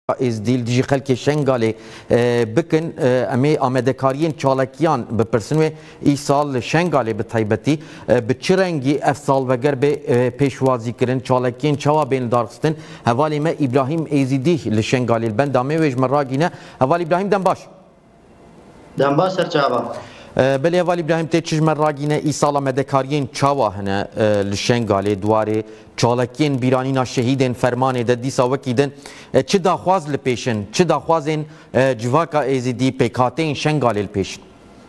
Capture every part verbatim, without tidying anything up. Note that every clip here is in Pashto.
از دیل دیجی خلک شنگاله بکن امی آمدکارین چالکیان بپرسنوی ای سال شنگاله به طیبتی به چه رنگی اف سال وگر به پیشوازی کرن چالکیین چوا بین دارستن حوالی ما ابراهیم ایزیدی لشنگاله البندامه ویج مراگینه حوالی ابراهیم دم باش دم باش سرچاوا بله حوالی ابراهیم تی چجمر راگینه ای سال آمدکارین چوا هنه لشنگاله دواره چالکین بیرانینا شهیدین فرمان ده دیسا وکیدن چه داخواز لپیشن چه داخوازین جواکا ایزیدی پیکاتین شنگالی لپیشن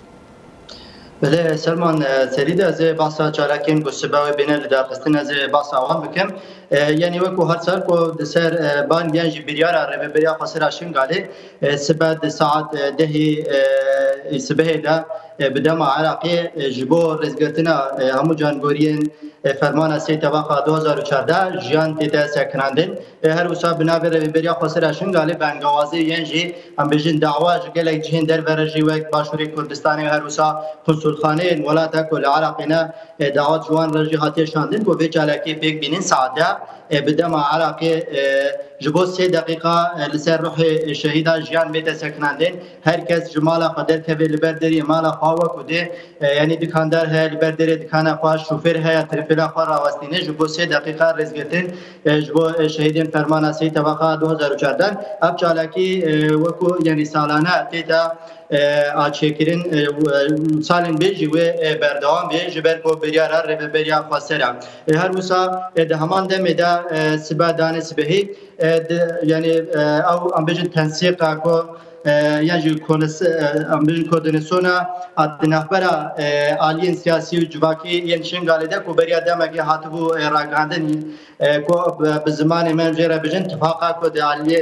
بله سلمان سرید از بحثا چالکین گسبه بینه لدارستن از بحثا آوان بکم یعنی وکو هر سال کو دسر بان گنج بریار ربه بریا خسر شنگالی سبد ساعت دهی سبه ده بدم عراقی جبو رزگرتنا همو جانگورین فرمان سی طبقه دو هزار و چهارده جیان تیتا سکناندن هر وسا بنابر بریا خسر شنگالی بنگوازی ینجی هم بجن دعواج گلک جهن در ورجی وقت باشوری کردستانی هر وسا خصوص خانه ولاتا کل عراقینا دعوات جوان رجی هاتی شاندن کو ویچالکی پیک بینین ساعده بدم عراقی جبو سی دقیقه لسر روح شهیدا جیان بیت سکناندن هر کس جمالا قدر که لبردری مالا خواوا کده یعنی دکاندار ہے لبردری دکانا خواش شوفر ہے ترفیلا خوا راوستینه جبو سی دقیقه رزگتن جبو شهیدین فرمان سی طبقه دو هزار و چهارده اب چالاکی وکو یعنی سالانه تیتا آچیکرین سالن بیجی و بردوام بیجی برکو بریار رب بریا خسرا هر وسا دهمان دم دا سبا دان سبهی یعنی او ام بیجن تنسیق کو یعنی کنس ام بیجن کوردیناسیونا ادنافرا عالیین سیاسی و جواکی یعنی شنگالی دا کو بریا دمگی هاتبو راگاندن کو بزمان من جرا بیجن اتفاقا کو عالی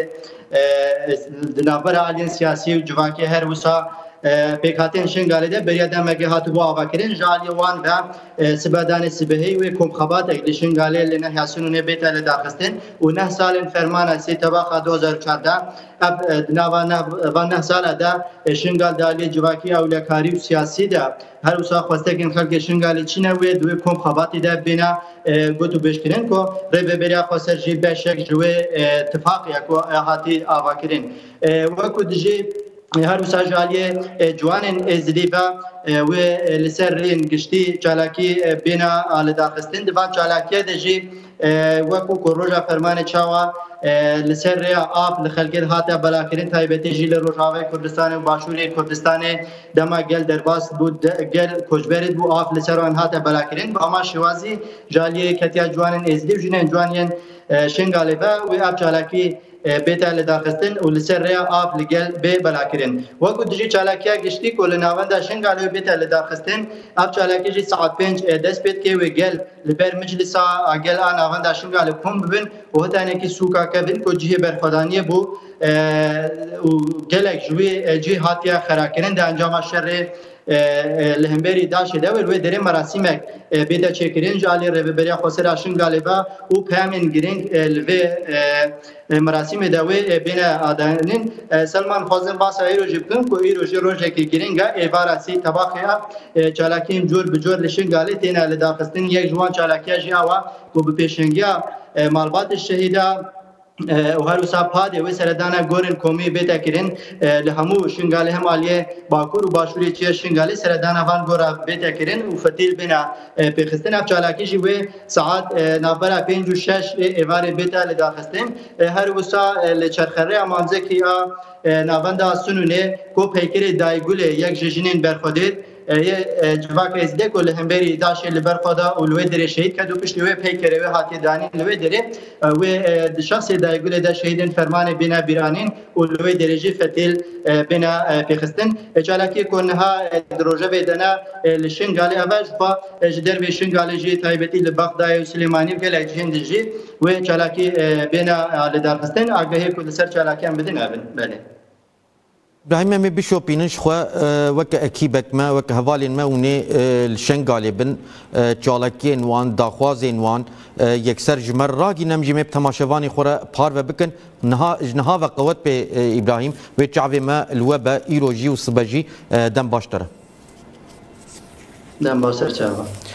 دنابر عالیین سیاسی و جواکی هر وسا پیکاتین شنگالی ده بریا دمگی هاتو بو آواکرین جالی وان و سبادان سبهی و کم خبات اگلی شنگالی لنه یاسونو نبیتا لداخستین و نه سال فرمان سی طبقه دو هزار و چهارده اب و نه سال ده شنگال دالی جواکی اولیکاری و سیاسی ده هر وسا خواسته کن خلق شنگالی چینه و دوی کم خباتی ده بینا گوتو بشکرین کو رب بریا خواسته جی بشک جوی اتفاقی اکو هاتی آواکرین وکو دجی هر وسا جالیه جوان ازدیبا و لسر رین گشتی چالاکی بینا آل داخستین دوان چالاکیه دجی وکو کروجا فرمان چاوا لسر ریا آب لخلقیت هاتا بلاکرین تایبتی جی لروجاوی کردستان و باشوری کردستان دما گل درباس بود گل کجبرید بو آب لسر وان هاتا بلاکرین با اما شوازی جالیه کتیا جوان ازدیب جنین جوانین شنگالی با و آب چالاکی بیت لداخستن و لسر ریا آب لگل بی بلاکرین وکو دجی چالاکیا گشتی کل ناوندا شنگالی و بیت لداخستن آب چالاکی جی ساعت پنج دست بیت که و گل لبر مجلسا گل آن ناوندا شنگالی کم ببین و هتانه کی سوکا کبین کو جه برخدانی بو و گلک جوی جه هاتیا خراکرین ده انجام شر لهمبری داش دور و در مراسمک بیدا چکرین جالی رو بریا خسر شنگالی با او پیامین گرینگ لوی مراسم دوی بین آدانین سلمان خوازن باس ایرو جبکن کو ایرو جروجه کی گرینگا ایواراسی طبقه چالاکیم جور بجور لشنگالی تینا لداخستین یک جوان چالاکیا جاوا کو بپیشنگیا مالبات الشهیدا و هر وسا پاده و سردانا گورن کومی بیتا کرین لهمو شنگالی هم علیه باکور و باشوری چیه شنگالی سردانا وان گورا بیتا کرین و فتیل بنا پیخستن اب چالاکی جی و ساعت نابرا پینج و شش ایوار بیتا لداخستن هر وسا لچرخره امامزه که ناوندا سنونه کو پیکر دایگوله یک ججنین برخودید جواک ازده کل همبری داش لبرخدا اولوی دره شهید کدو پشت لوی پیکره و هاتی دانین لوی دره و شخص دایگول ده شهیدن فرمان بنا بیرانین اولوی درجه فتیل بنا پیخستن چالاکی کنها دروجه بدنا لشنگالی اول فا جدر به شنگالی جی تایبتی لبغداد و سلیمانی و کلی جهند جی و چالاکی بنا لدارخستن آگاهی کل سر چالاکی هم بدن ابن بله ابراهيم ما بشو بينش خو وك اكيبك ما وك هوالين ما وني الشنغالي بن چالكين وان داخوازين وان يكسر جمر راگي نمجي مب تماشواني خورا بار وبكن نها جنها وقوت به ابراهيم وچاوي ما الوبا ايروجي وصبجي دم باشتره دم باشتر چاوا